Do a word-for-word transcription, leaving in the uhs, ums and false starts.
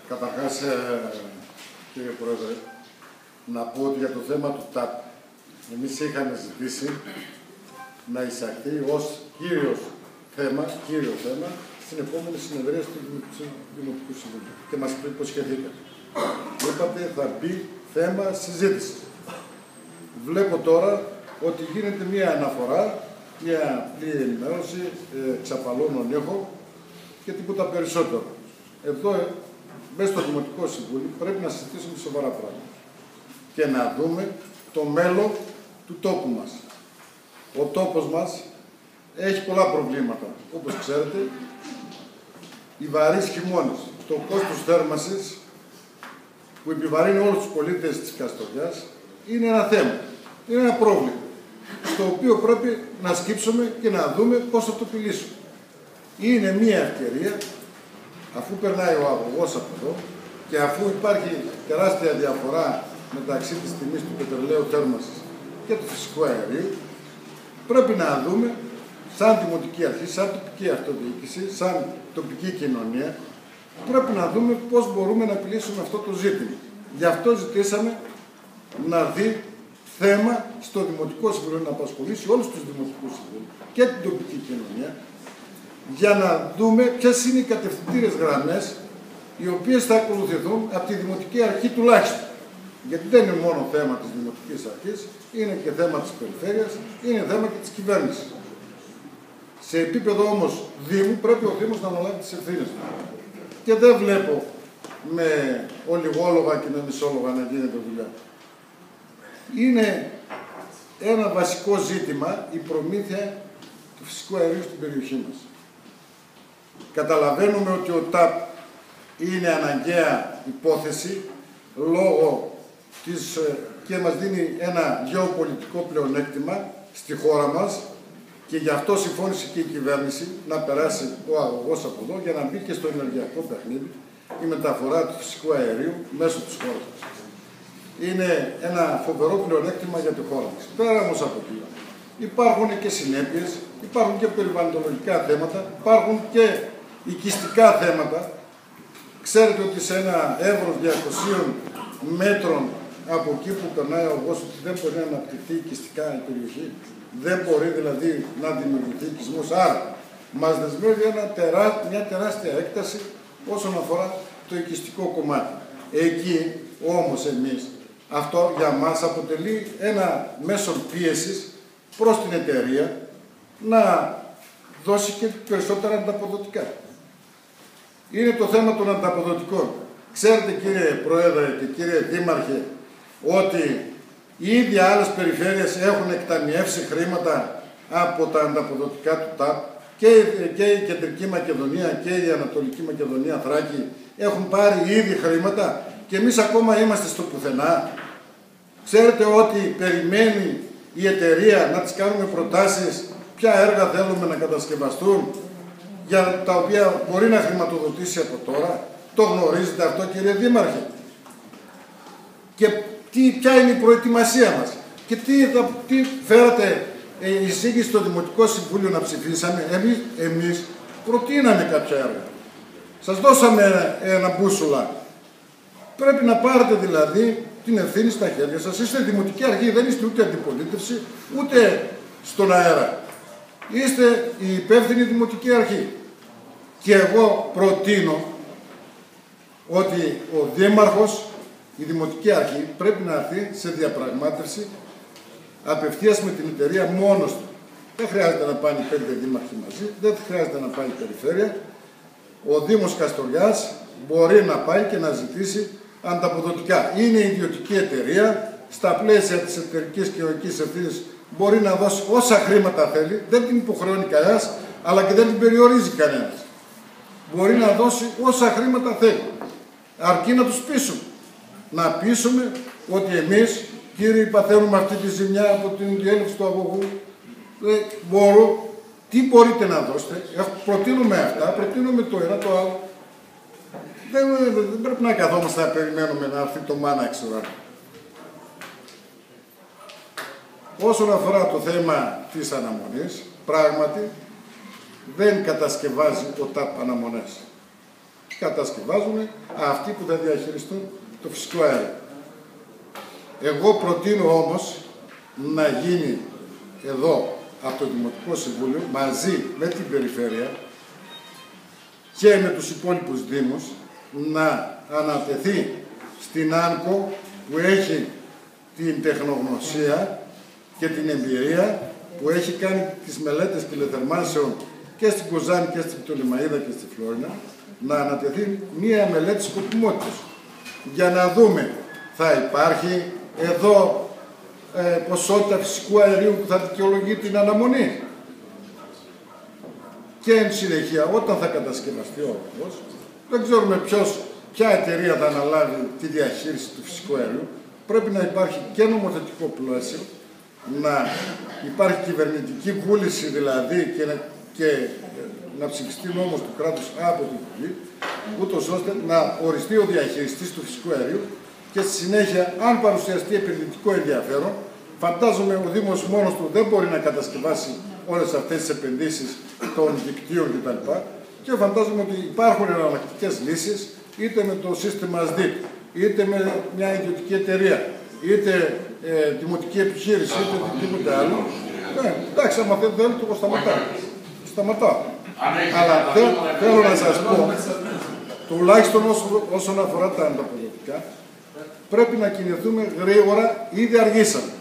Καταρχάς, ε, κύριε Πρόεδρε, να πω ότι για το θέμα του ΤΑΠ, εμείς είχαμε ζητήσει να εισαχθεί ως κύριος θέμα, κύριο θέμα, στην επόμενη συνεδρία του Δημοτικού Συμβουλίου. Και μας υποσχεθήκατε. Είπατε θα μπει θέμα συζήτησης. Βλέπω τώρα ότι γίνεται μία αναφορά, μία απλή ενημέρωση, ε, ξαπαλώνων έχω και τίποτα περισσότερο. Εδώ, μέσα στο Δημοτικό Συμβούλιο, πρέπει να συζητήσουμε σοβαρά πράγματα και να δούμε το μέλλον του τόπου μας. Ο τόπος μας έχει πολλά προβλήματα. Όπως ξέρετε, οι βαρύς χειμώνες, το κόστος θέρμανσης που επιβαρύνει όλους τους πολίτες της Καστοριάς είναι ένα θέμα, είναι ένα πρόβλημα, στο οποίο πρέπει να σκύψουμε και να δούμε πώς θα το επιλύσουμε. Είναι μία ευκαιρία, αφού περνάει ο αγωγός από εδώ και αφού υπάρχει τεράστια διαφορά μεταξύ της τιμής του πετρελαίου θέρμανσης και του φυσικού αερίου, πρέπει να δούμε σαν Δημοτική Αρχή, σαν τοπική αυτοδιοίκηση, σαν τοπική κοινωνία, πρέπει να δούμε πώς μπορούμε να επιλύσουμε αυτό το ζήτημα. Γι' αυτό ζητήσαμε να δει θέμα στο Δημοτικό Συμβούλιο, να απασχολήσει όλους τους Δημοτικούς Συμβούλους και την τοπική κοινωνία, για να δούμε ποιες είναι οι κατευθυντήρες γραμμές οι οποίες θα ακολουθηθούν από τη Δημοτική Αρχή τουλάχιστον. Γιατί δεν είναι μόνο θέμα της Δημοτικής Αρχής, είναι και θέμα της Περιφέρειας, είναι θέμα και της κυβέρνησης. Σε επίπεδο όμως Δήμου πρέπει ο Δήμος να αναλάβει τις ευθύνες του. Και δεν βλέπω με ολιγόλογα και με μισόλογα να γίνεται δουλειά. Είναι ένα βασικό ζήτημα η προμήθεια του φυσικού αερίου στην περιοχή μας. Καταλαβαίνουμε ότι ο ΤΑΠ είναι αναγκαία υπόθεση λόγω της, και μας δίνει ένα γεωπολιτικό πλεονέκτημα στη χώρα μας και γι' αυτό συμφώνησε και η κυβέρνηση να περάσει ο αγωγός από εδώ για να μπει και στο ενεργειακό παιχνίδι η μεταφορά του φυσικού αερίου μέσω της χώρας μας. Είναι ένα φοβερό πλεονέκτημα για τη χώρα μας. Πέρα όμως από εκεί υπάρχουν και συνέπειες, υπάρχουν και περιβαλλοντολογικά θέματα, υπάρχουν και οικιστικά θέματα. Ξέρετε ότι σε ένα εύρος διακοσίων μέτρων από εκεί που περνάει ο αγωγός δεν μπορεί να αναπτυχθεί οικιστικά η περιοχή. Δεν μπορεί δηλαδή να δημιουργηθεί οικισμός. Άρα, μας δεσμεύει ένα τερά, μια τεράστια έκταση όσον αφορά το οικιστικό κομμάτι. Εκεί όμως εμείς, αυτό για μας αποτελεί ένα μέσο πίεσης προς την εταιρεία να δώσει και περισσότερα ανταποδοτικά. Είναι το θέμα των ανταποδοτικών. Ξέρετε κύριε Πρόεδρε και κύριε Δήμαρχε ότι οι ίδιοι άλλες περιφέρειες έχουν εκταμιεύσει χρήματα από τα ανταποδοτικά του ΤΑΠ και, και η Κεντρική Μακεδονία και η Ανατολική Μακεδονία Θράκη έχουν πάρει ήδη χρήματα και εμείς ακόμα είμαστε στο πουθενά. Ξέρετε ότι περιμένει η εταιρεία να της κάνουμε προτάσεις ποια έργα θέλουμε να κατασκευαστούν για τα οποία μπορεί να χρηματοδοτήσει από τώρα. Το γνωρίζετε αυτό κύριε Δήμαρχε. Και τι, ποια είναι η προετοιμασία μας. Και τι, θα, τι φέρατε ε, εισήγηση στο Δημοτικό Συμβούλιο να ψηφίσαμε. Εμείς, εμείς προτείναμε κάποια έργα. Σας δώσαμε ένα, ένα μπούσουλα. Πρέπει να πάρετε δηλαδή την ευθύνη στα χέρια σας. Είστε Δημοτική Αρχή, δεν είστε ούτε αντιπολίτευση, ούτε στον αέρα. Είστε η υπεύθυνη Δημοτική Αρχή. Και εγώ προτείνω ότι ο Δήμαρχος, η Δημοτική Αρχή, πρέπει να έρθει σε διαπραγμάτευση απευθείας με την εταιρεία μόνος του. Δεν χρειάζεται να πάνε πέντε δήμαρχοι μαζί, δεν χρειάζεται να πάει η Περιφέρεια. Ο Δήμος Καστοριάς μπορεί να πάει και να ζητήσει ανταποδοτικά. Είναι ιδιωτική εταιρεία, στα πλαίσια της εταιρικής κοινωνικής ευθύνης μπορεί να δώσει όσα χρήματα θέλει, δεν την υποχρεώνει κανένας, αλλά και δεν την περιορίζει κανένας. Μπορεί να δώσει όσα χρήματα θέλει, αρκεί να τους πείσουμε. Να πείσουμε ότι εμείς, κύριοι, παθαίνουμε αυτή τη ζημιά από την διέλευση του αγωγού, ε, μπορώ, τι μπορείτε να δώσετε, προτείνουμε αυτά, προτείνουμε το ένα, το άλλο. Δεν, δεν πρέπει να καθόμαστε να περιμένουμε να έρθει το μάνα εξ ουρανού. Όσον αφορά το θέμα της αναμονής, πράγματι δεν κατασκευάζει ο ΤΑΠ αναμονές. κατασκευάζουν αυτοί που θα διαχειριστούν το φυσικό αέριο. Εγώ προτείνω όμως να γίνει εδώ από το Δημοτικό Συμβούλιο μαζί με την Περιφέρεια και με τους υπόλοιπους Δήμους να ανατεθεί στην ΆΝΚΟ που έχει την τεχνογνωσία και την εμπειρία, που έχει κάνει τις μελέτες τηλεθερμάνσεων και στην Κοζάνη και στην Πτολεμαΐδα και στη Φλόρινα, να ανατεθεί μία μελέτη σκοπιμότητας για να δούμε θα υπάρχει εδώ ε, ποσότητα φυσικού αερίου που θα δικαιολογεί την αναμονή. Και εν συνεχεία, όταν θα κατασκευαστεί ο όροφος, δεν ξέρουμε ποιος, ποια εταιρεία θα αναλάβει τη διαχείριση του φυσικού αερίου. Πρέπει να υπάρχει και νομοθετικό πλαίσιο, να υπάρχει κυβερνητική βούληση δηλαδή και να, και να ψηφιστεί νόμος του κράτους από την Βουλή, ούτως ώστε να οριστεί ο διαχειριστής του φυσικού αερίου και στη συνέχεια, αν παρουσιαστεί επενδυτικό ενδιαφέρον, φαντάζομαι ο Δήμος μόνος του δεν μπορεί να κατασκευάσει όλες αυτές τις επενδύσεις των δικτύων κτλ. Και φαντάζομαι ότι υπάρχουν εναλλακτικές λύσεις, είτε με το σύστημα ΣΔΙΤ, είτε με μια ιδιωτική εταιρεία, είτε ε, δημοτική επιχείρηση, είτε οτιδήποτε άλλο. Ναι, εντάξει, άμα δεν θέλει, το σταματάω. Σταματάω. Αλλά θέλω να σας πω, τουλάχιστον όσον αφορά τα ανταποδοτικά, πρέπει να κινηθούμε γρήγορα, ήδη αργήσαμε.